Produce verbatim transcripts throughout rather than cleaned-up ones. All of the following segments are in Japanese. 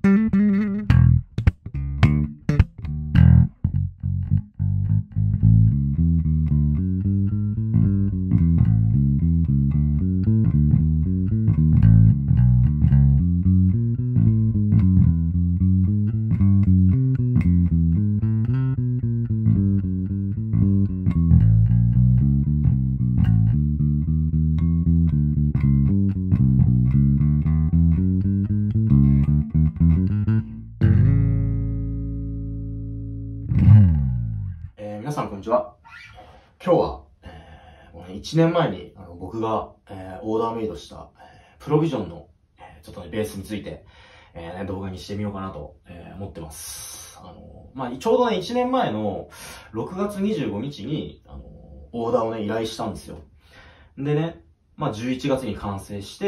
皆さんこんにちは。今日は、えー、いちねんまえにあの僕が、えー、オーダーメイドした、えー、プロビジョンの、えー、ちょっとねベースについて、えーね、動画にしてみようかなと、えー、思ってます。あのまあ、ちょうどねいちねんまえのろくがつにじゅうごにちにあのオーダーをね依頼したんですよ。でね、まあ、じゅういちがつに完成して、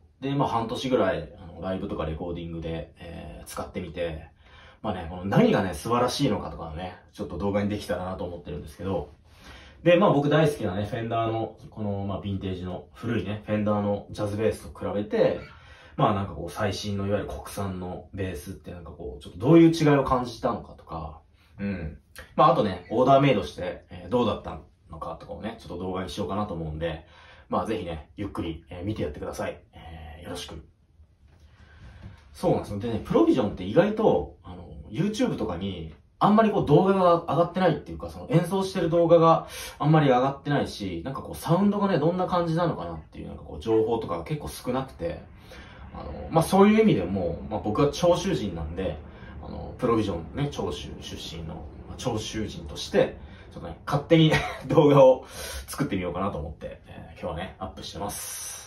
で、まあ、半年ぐらいあのライブとかレコーディングで、えー、使ってみて、まあね、この何がね、素晴らしいのかとかね、ちょっと動画にできたらなと思ってるんですけど、で、まあ僕大好きなね、フェンダーの、この、まあヴィンテージの古いね、フェンダーのジャズベースと比べて、まあなんかこう最新のいわゆる国産のベースってなんかこう、ちょっとどういう違いを感じたのかとか、うん。まああとね、オーダーメイドして、えー、どうだったのかとかをね、ちょっと動画にしようかなと思うんで、まあぜひね、ゆっくり、えー、見てやってください。えー、よろしく。そうなんですよ。でね、プロビジョンって意外と、あの、YouTube とかに、あんまりこう動画が上がってないっていうか、その演奏してる動画があんまり上がってないし、なんかこうサウンドがね、どんな感じなのかなっていう、なんかこう情報とかが結構少なくて、あの、まあ、そういう意味でも、まあ、僕は長州人なんで、あの、プロビジョンね、長州出身の、まあ、長州人として、ちょっとね、勝手に動画を作ってみようかなと思って、えー、今日はね、アップしてます。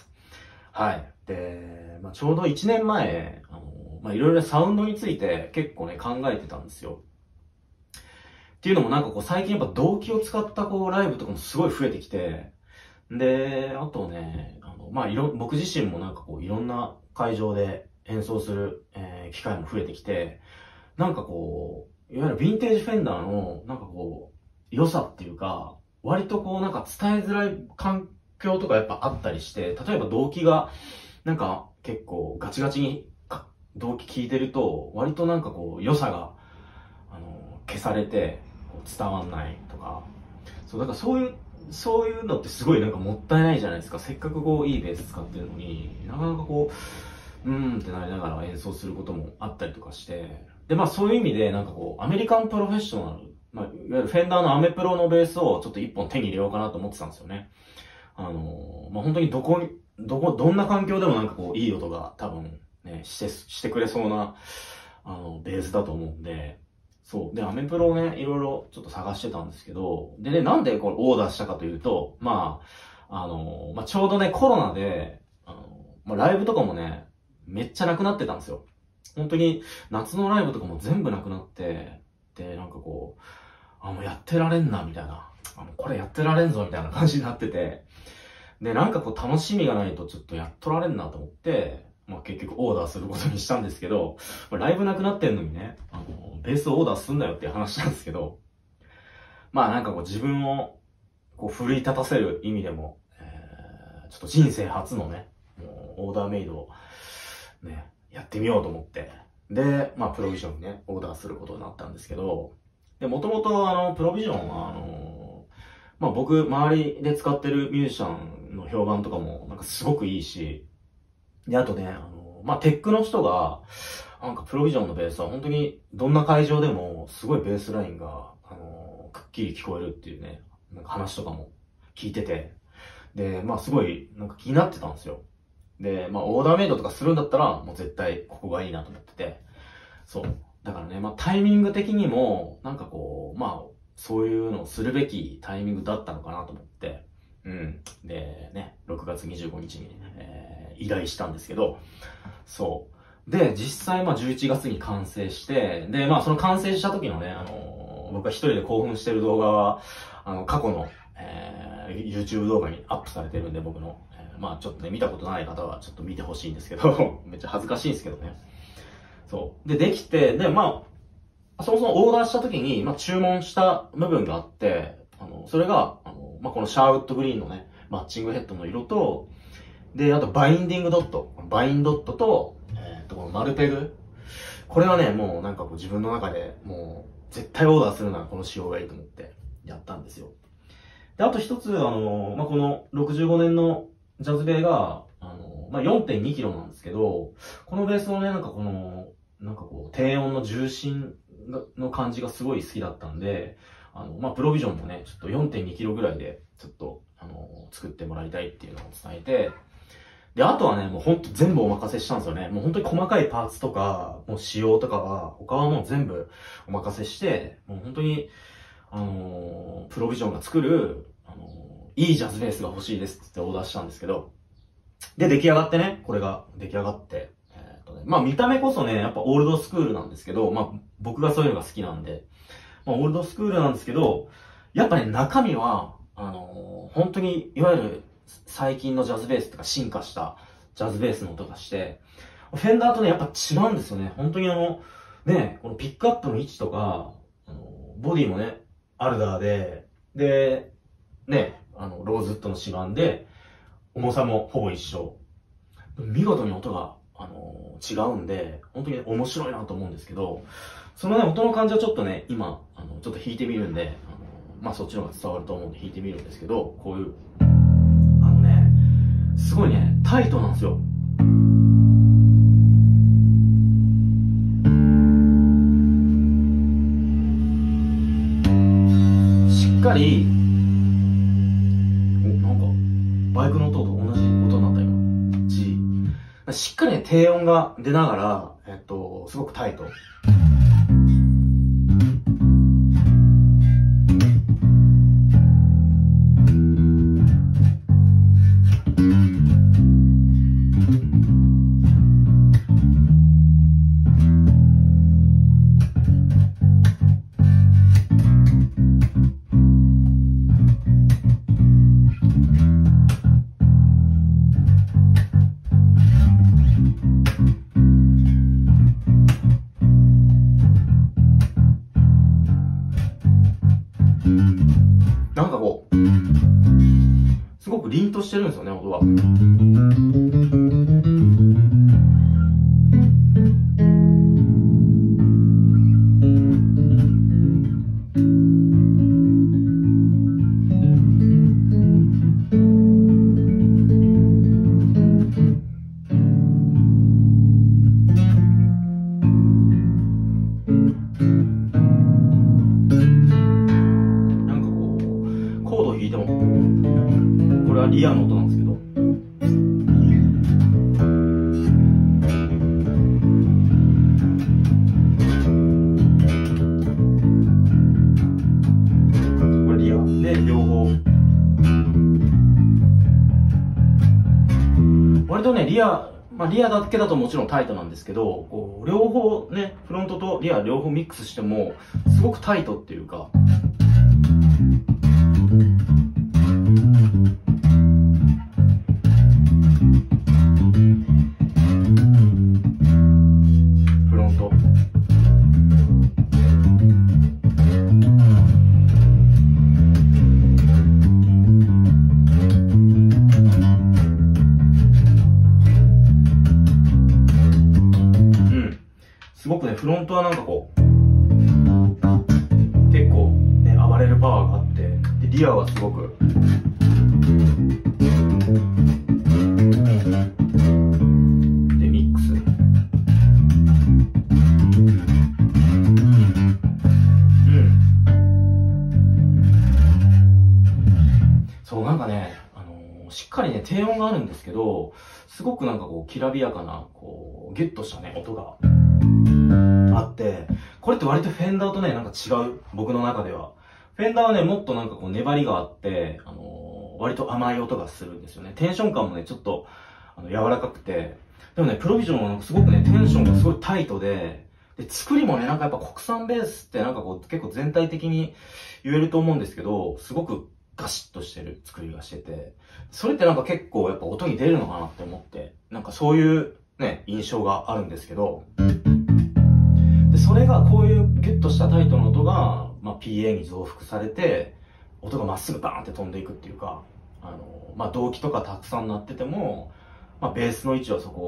はい。で、まあ、ちょうどいちねんまえ、あの、まあ、いろいろサウンドについて結構ね、考えてたんですよ。っていうのもなんかこう最近やっぱ動機を使ったこうライブとかもすごい増えてきて、で、あとね、あの、まあ、いろ、僕自身もなんかこういろんな会場で演奏する、えー機会も増えてきて、なんかこう、いわゆるヴィンテージフェンダーのなんかこう、良さっていうか、割とこうなんか伝えづらい環境とかやっぱあったりして、例えば動機がなんか結構ガチガチに動機聞いてると、割となんかこう良さが、あの、消されて、伝わんないとか、そう、だからそういう、そういうのってすごいなんかもったいないじゃないですか。せっかくこういいベース使ってるのに、なかなかこう、うーんってなりながら演奏することもあったりとかして、で、まあそういう意味でなんかこう、アメリカンプロフェッショナル、まあ、いわゆるフェンダーのアメプロのベースをちょっと一本手に入れようかなと思ってたんですよね。あの、まあ本当にどこに、どこ、どんな環境でもなんかこう、いい音が多分ね、して、してくれそうな、あの、ベースだと思うんで、そう。で、アメプロをね、いろいろちょっと探してたんですけど、でね、なんでこれオーダーしたかというと、まあ、あの、まあ、ちょうどね、コロナで、あの、まあ、ライブとかもね、めっちゃなくなってたんですよ。本当に、夏のライブとかも全部なくなって、で、なんかこう、あ、もうやってられんな、みたいな。あ、もうこれやってられんぞ、みたいな感じになってて、で、なんかこう楽しみがないとちょっとやっとられんなと思って、まあ結局オーダーすることにしたんですけど、ライブなくなってんのにね、あの、ベースオーダーすんなよっていう話なんですけど、まあなんかこう自分をこう奮い立たせる意味でも、えー、ちょっと人生初のね、もうオーダーメイドをね、やってみようと思って、で、まあプロビジョンにね、オーダーすることになったんですけど、で、もともとあの、プロビジョンはあの、まあ僕、周りで使ってるミュージシャンの評判とかもなんかすごくいいし、で、あとね、あの、まあ、テックの人が、なんかプロビジョンのベースは本当にどんな会場でもすごいベースラインが、あの、くっきり聞こえるっていうね、なんか話とかも聞いてて、で、まあすごいなんか気になってたんですよ。で、まあオーダーメイドとかするんだったらもう絶対ここがいいなと思ってて、そう。だからね、まあタイミング的にも、なんかこう、まあ、そういうのをするべきタイミングだったのかなと思って、うん。で、ね、ろくがつにじゅうごにちに、えー、依頼したんですけど、そう。で、実際、まあ、じゅういちがつに完成して、で、まあ、その完成した時のね、あのー、僕が一人で興奮してる動画は、あの、過去の、えー、YouTube 動画にアップされてるんで、僕の。えー、まあ、ちょっとね、見たことない方はちょっと見てほしいんですけど、めっちゃ恥ずかしいんですけどね。そう。で、できて、で、まあ、そもそもオーダーした時に、まあ、注文した部分があって、あの、それが、あの、まあ、このシャーウッドグリーンのね、マッチングヘッドの色と、で、あとバインディングドット、バインドットと、えっと、このマルペグ。 これはね、もうなんかこう自分の中でもう絶対オーダーするならこの仕様がいいと思ってやったんですよ。で、あと一つ、あの、まあ、このろくじゅうごねんのジャズベイが、あの、まあ、よんてんにキロなんですけど、このベースのね、なんかこの、なんかこう、低音の重心の感じがすごい好きだったんで、あの、まあ、プロビジョンもね、ちょっと よんてんにキロぐらいで、ちょっと、あの、作ってもらいたいっていうのを伝えて、で、あとはね、もうほんと全部お任せしたんですよね。もう本当に細かいパーツとか、もう仕様とかは、他はもう全部お任せして、もう本当に、あのー、プロビジョンが作る、あのー、いいジャズベースが欲しいですってオーダーしたんですけど、で、出来上がってね、これが出来上がって、えーっとね、まあ見た目こそね、やっぱオールドスクールなんですけど、まあ僕がそういうのが好きなんで、まあオールドスクールなんですけど、やっぱね、中身は、あのー、本当に、いわゆる最近のジャズベースとか進化したジャズベースの音がして、フェンダーとね、やっぱ違うんですよね。本当にあの、ね、このピックアップの位置とか、あのボディもね、アルダーで、で、ね、あの、ローズウッドの指板で、重さもほぼ一緒。見事に音が、あのー、違うんで、本当に面白いなと思うんですけど、そのね、音の感じはちょっとね、今、あの、ちょっと弾いてみるんで、あのー、まあ、そっちの方が伝わると思うんで弾いてみるんですけど、こういう、あのね、すごいね、タイトなんですよ。しっかり、お、なんか、バイクの音と同じ音になった今。G。しっかりね、低音が出ながら、えっと、すごくタイト。なんかこう、すごく凛としてるんですよね、音が。コードを弾いても、これはリアの音なんですけど、これリアで両方、割とねリア、まあリアだけだともちろんタイトなんですけど、こう両方ね、フロントとリア両方ミックスしてもすごくタイトっていうか。フロント。うん。すごくね、フロントはなんかこう、結構ね、暴れるパワーがあって、でリアはすごく、で、ミックス。うん。そう、なんかね、あのー、しっかりね、低音があるんですけど、すごくなんかこう、きらびやかな、こう、ギュッとしたね、音があって、これって割とフェンダーとね、なんか違う、僕の中では。フェンダーはね、もっとなんかこう、粘りがあって、あのー、割と甘い音がするんですよね。テンション感もね、ちょっと、あの、柔らかくて。でもね、プロビジョンはなんかすごくね、テンションがすごいタイトで、で、作りもね、なんかやっぱ国産ベースってなんかこう、結構全体的に言えると思うんですけど、すごくガシッとしてる作りがしてて、それってなんか結構やっぱ音に出るのかなって思って、なんかそういうね、印象があるんですけど、で、それがこういうギュッとしたタイトな音が、まあ、ピーエー に増幅されて、音がまっすぐバーンって飛んでいくっていうか、あの、まあ、動機とかたくさん鳴ってても、まあ、ベースの位置はそこ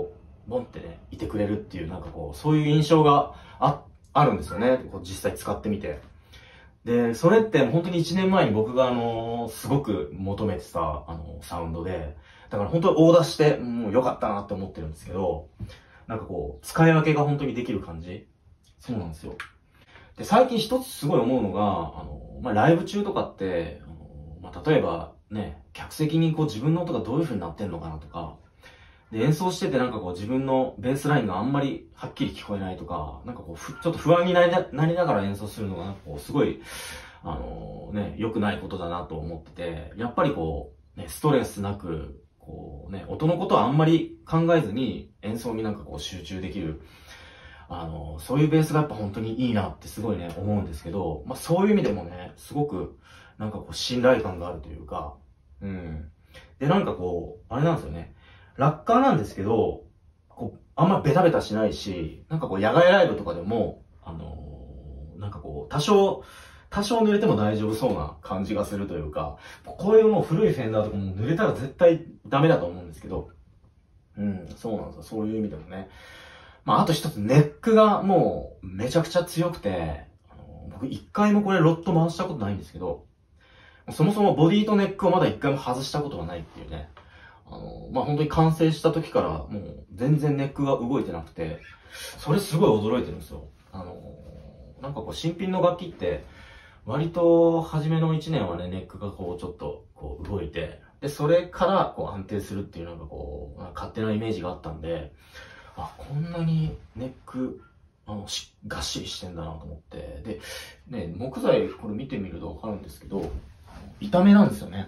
ボンってね、いてくれるっていう、なんかこう、そういう印象があ、あるんですよね。こう実際使ってみて。で、それって本当にいちねんまえに僕があのーすごく求めてた、あのーサウンドで、だから本当にオーダーして、もう良かったなって思ってるんですけど、なんかこう、使い分けが本当にできる感じ。そうなんですよ。で、最近一つすごい思うのが、あのーまあ、ライブ中とかって、あのーまあ、例えばね、客席にこう自分の音がどういう風になってんのかなとか、で、演奏しててなんかこう自分のベースラインがあんまりはっきり聞こえないとか、なんかこうふ、ちょっと不安になりななりながら演奏するのがなんかこうすごい、あのーね、良くないことだなと思ってて、やっぱりこう、ね、ストレスなく、こうね、音のことはあんまり考えずに演奏になんかこう集中できる、あのーそういうベースがやっぱ本当にいいなってすごいね、思うんですけど、まあそういう意味でもね、すごくなんかこう信頼感があるというか、うん。で、なんかこう、あれなんですよね。ラッカーなんですけど、こう、あんまベタベタしないし、なんかこう、野外ライブとかでも、あのーなんかこう、多少、多少濡れても大丈夫そうな感じがするというか、こういうもう古いフェンダーとかも濡れたら絶対ダメだと思うんですけど、うん、そうなんですよ。そういう意味でもね。まあ、あと一つ、ネックがもう、めちゃくちゃ強くて、あのー僕一回もこれロット回したことないんですけど、そもそもボディとネックをまだ一回も外したことがないっていうね。あの、まあ、本当に完成した時からもう全然ネックが動いてなくて、それすごい驚いてるんですよ。あの、なんかこう新品の楽器って、割と初めのいちねんはね、ネックがこうちょっとこう動いて、で、それからこう安定するっていうなんかこう、勝手なイメージがあったんで、あ、こんなにネック、あの、し、がっしりしてんだなと思って、で、ね、木材これ見てみるとわかるんですけど、板目なんですよね。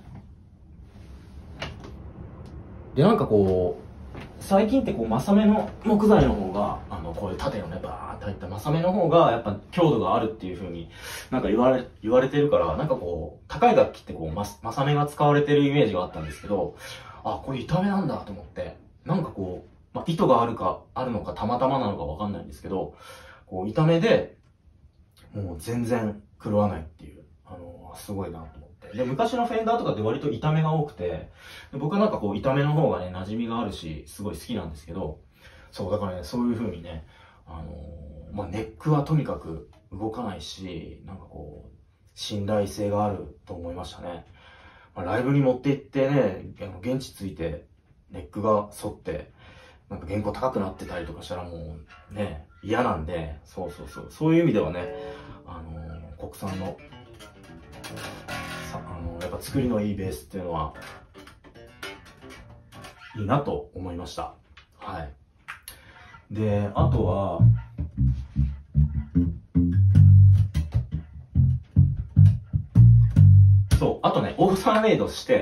で、なんかこう、最近ってこう、マサメの木材の方が、あの、こういう縦のね、バーって入ったマサメの方が、やっぱ強度があるっていう風になんか言われ、言われてるから、なんかこう、高い楽器ってこう、マス、マサメが使われてるイメージがあったんですけど、あ、これ板目なんだと思って、なんかこう、まあ、意図があるか、あるのか、たまたまなのかわかんないんですけど、こう、板目で、もう全然狂わないっていう、あの、すごいなと思って。で、昔のフェンダーとかって割と板目が多くて、で僕はなんかこう板目の方がね、馴染みがあるし、すごい好きなんですけど、そう、だからね、そういう風にね、あのーまあ、ネックはとにかく動かないし、なんかこう、信頼性があると思いましたね。まあ、ライブに持って行ってね、あの現地ついて、ネックが反って、なんか原稿高くなってたりとかしたらもうね、嫌なんで、そうそうそう、そういう意味ではね、あのー国産の、さあのーやっぱ作りのいいベースっていうのは、いいなと思いました。はい。で、あとは、そう、あとね、オーダーメイドして、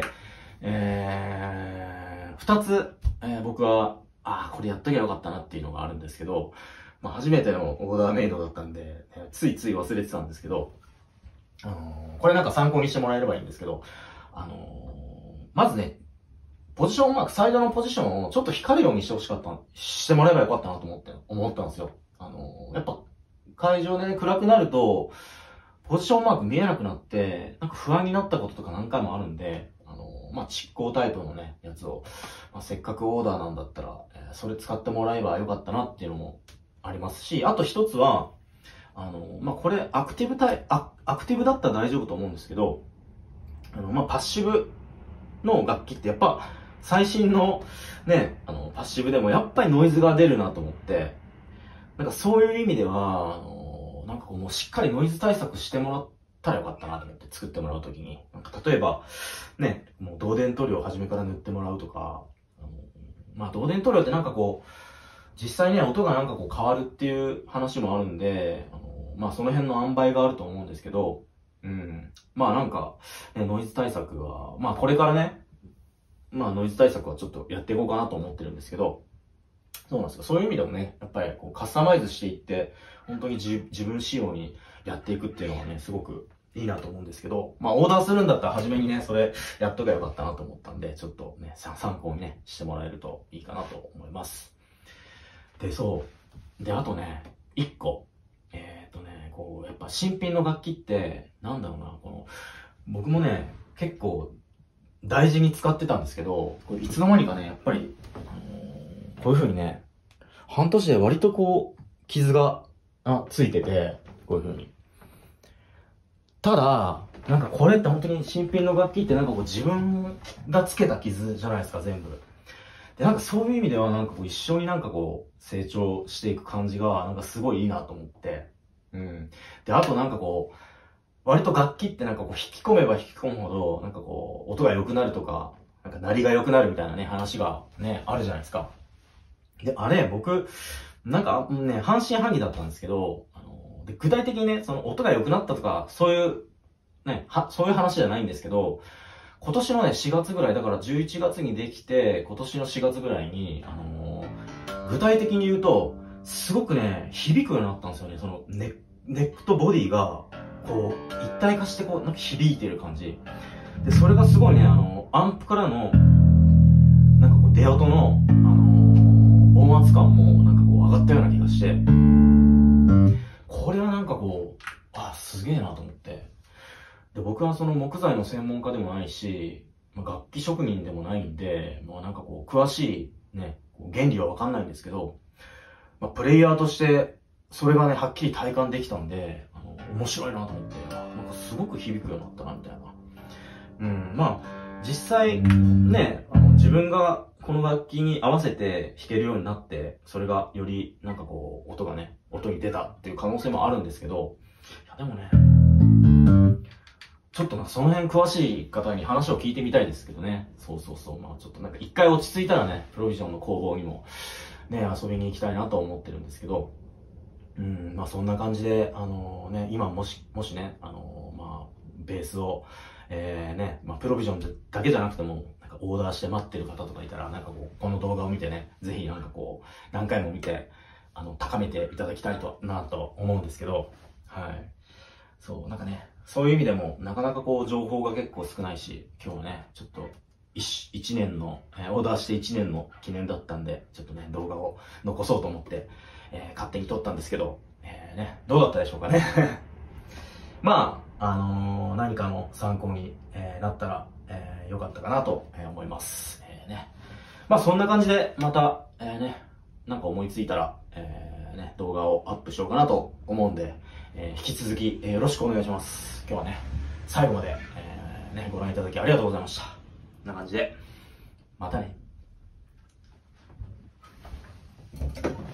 えー、二つ、えー僕は、ああ、これやっときゃよかったなっていうのがあるんですけど、まあ初めてのオーダーメイドだったんで、えーついつい忘れてたんですけど、あのーこれなんか参考にしてもらえればいいんですけど、あのーまずね、ポジションマーク、サイドのポジションをちょっと光るようにしてほしかった、してもらえばよかったなと思って、思ったんですよ。あのーやっぱ、会場でね、暗くなると、ポジションマーク見えなくなって、なんか不安になったこととか何回もあるんで、あのーまあ、蓄光タイプのね、やつを、まあ、せっかくオーダーなんだったら、えーそれ使ってもらえばよかったなっていうのもありますし、あと一つは、あのーまあ、これ、アクティブタイ、アアクティブだったら大丈夫と思うんですけど、あの、まあ、パッシブの楽器ってやっぱ、最新のね、あの、パッシブでもやっぱりノイズが出るなと思って、なんかそういう意味では、あの、なんかこうもうしっかりノイズ対策してもらったらよかったなと思って作ってもらうときに。なんか例えば、ね、もう導電塗料を初めから塗ってもらうとか、あのまあ導電塗料ってなんかこう、実際ね、音がなんかこう変わるっていう話もあるんで、あのまあその辺の塩梅があると思うんですけど、うん。まあなんか、ね、ノイズ対策は、まあこれからね、まあノイズ対策はちょっとやっていこうかなと思ってるんですけど、そうなんですよ。そういう意味でもね、やっぱりこうカスタマイズしていって、本当に自自分仕様にやっていくっていうのがね、すごくいいなと思うんですけど、まあオーダーするんだったら初めにね、それやっとけばよかったなと思ったんで、ちょっとね、さ参考にね、してもらえるといいかなと思います。で、そう。で、あとね、一個。えっとね、こう、やっぱ新品の楽器って、なんだろうな、この、僕もね、結構大事に使ってたんですけど、これいつの間にかね、やっぱり、あのーこういう風にね、 半年で割とこう、傷が、あ、ついてて、こういう風に。ただ、なんかこれって本当に新品の楽器ってなんかこう自分がつけた傷じゃないですか、全部。で、なんかそういう意味ではなんかこう一緒になんかこう成長していく感じがなんかすごいいいなと思って。うん。で、あとなんかこう、割と楽器ってなんかこう引き込めば引き込むほど、なんかこう、音が良くなるとか、なんか鳴りが良くなるみたいなね、話がね、あるじゃないですか。で、あれ、僕、なんかね、半信半疑だったんですけど、あの、で具体的にね、その音が良くなったとか、そういう、ね、は、そういう話じゃないんですけど、今年のね、しがつぐらい、だからじゅういちがつにできて、今年のしがつぐらいに、あのー、具体的に言うと、すごくね、響くようになったんですよね。そのネ、ネックとボディが、こう、一体化してこう、なんか響いてる感じ。で、それがすごいね、あの、アンプからの、なんかこう、出音の、あのー、音圧感も、なんかこう、上がったような気がして、これはなんかこう、あ、すげえなと思って。で、僕はその木材の専門家でもないし、まあ、楽器職人でもないんで、まあなんかこう、詳しいね、原理はわかんないんですけど、まあ、プレイヤーとして、それがね、はっきり体感できたんで、あの、面白いなと思って、なんかすごく響くようになったな、みたいな。うん、まあ、実際、ね、あの、自分がこの楽器に合わせて弾けるようになって、それがより、なんかこう、音がね、音に出たっていう可能性もあるんですけど、いや、でもね、ちょっとなんかその辺詳しい方に話を聞いてみたいですけどね。そうそうそう。まあちょっとなんか一回落ち着いたらね、プロビジョンの工房にもね、遊びに行きたいなと思ってるんですけど、うん、まあそんな感じで、あのね、今もし、もしね、あのまあ、ベースを、えー、ね、まあプロビジョンだけじゃなくても、なんかオーダーして待ってる方とかいたら、なんかこう、この動画を見てね、ぜひなんかこう、何回も見て、あの、高めていただきたいと、なと思うんですけど、はい。そう、なんかね、そういう意味でも、なかなかこう、情報が結構少ないし、今日はね、ちょっと、一、一年の、えー、オーダーして一年の記念だったんで、ちょっとね、動画を残そうと思って、えー、勝手に撮ったんですけど、えー、ね、どうだったでしょうかね。まあ、あのー、何かの参考に、えー、なったら、えー、よかったかなと思います。えー、ね。まあ、そんな感じで、また、えー、ね、なんか思いついたら、えー、ね、動画をアップしようかなと思うんで、えー、引き続き、えー、よろしくお願いします。今日はね、最後まで、えー、ね、ご覧いただきありがとうございました。こんな感じで、またね。